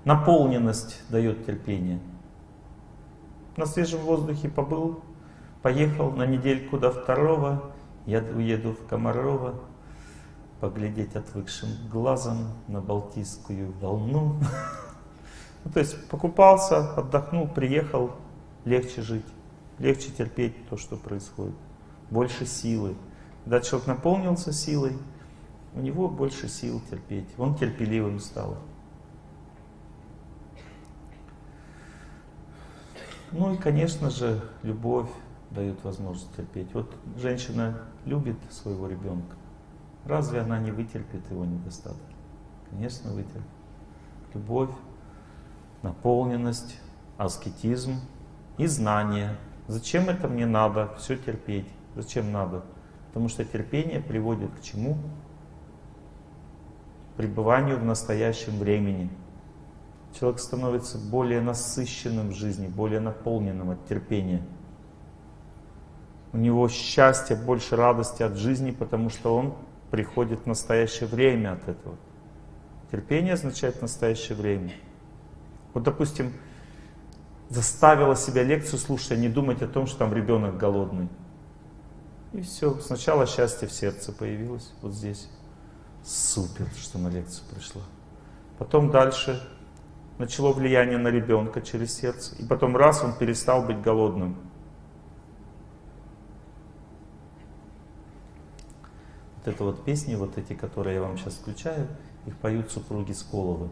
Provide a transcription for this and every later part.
Наполненность дает терпение. На свежем воздухе побыл, поехал на недельку до второго, я уеду в Комарово, поглядеть отвыкшим глазом на Балтийскую волну. Ну, то есть покупался, отдохнул, приехал, легче жить, легче терпеть то, что происходит, больше силы. Когда человек наполнился силой, у него больше сил терпеть, он терпеливым стал. Ну и, конечно же, любовь дает возможность терпеть. Вот женщина любит своего ребенка. Разве она не вытерпит его недостаток? Конечно, вытерпит. Любовь, наполненность, аскетизм и знание. Зачем это мне надо все терпеть? Зачем надо? Потому что терпение приводит к чему? Пребыванию в настоящем времени. Человек становится более насыщенным в жизни, более наполненным от терпения. У него счастье, больше радости от жизни, потому что он приходит в настоящее время от этого. Терпение означает настоящее время. Вот, допустим, заставила себя лекцию слушать, а не думать о том, что там ребенок голодный. И все, сначала счастье в сердце появилось, вот здесь. Супер, что на лекцию пришла. Потом дальше начало влияние на ребенка через сердце. И потом раз, он перестал быть голодным. Вот это вот песни, вот эти, которые я вам сейчас включаю, их поют супруги Сколовы.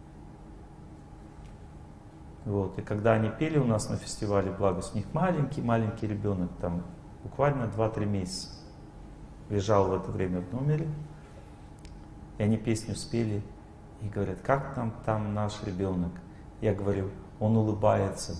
Вот. И когда они пели у нас на фестивале «Благость», у них маленький ребенок, там буквально 2-3 месяца, лежал в это время в номере. И они песню спели и говорят: как там наш ребенок? Я говорю: он улыбается.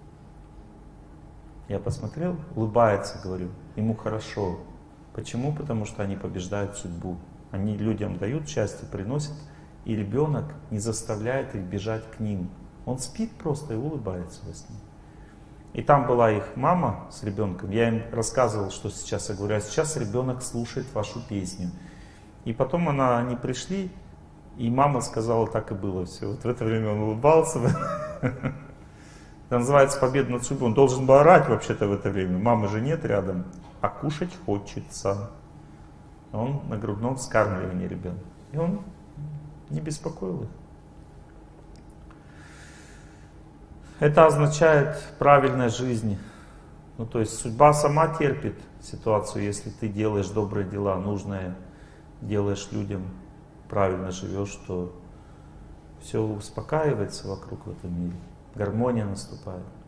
Я посмотрел, улыбается, говорю, ему хорошо. Почему? Потому что они побеждают судьбу. Они людям дают счастье, приносят, и ребенок не заставляет их бежать к ним. Он спит просто и улыбается во сне. И там была их мама с ребенком. Я им рассказывал, что сейчас. Я говорю: а сейчас ребенок слушает вашу песню. И потом они пришли, и мама сказала: так и было все. Вот в это время он улыбался. Это называется победа над судьбой. Он должен был орать вообще-то в это время. Мамы же нет рядом, а кушать хочется. Он на грудном вскармливании ребенка. И он не беспокоил их. Это означает правильная жизнь. Ну, то есть судьба сама терпит ситуацию, если ты делаешь добрые дела, нужное, делаешь людям, правильно живешь, то все успокаивается вокруг в этом мире. Гармония наступает.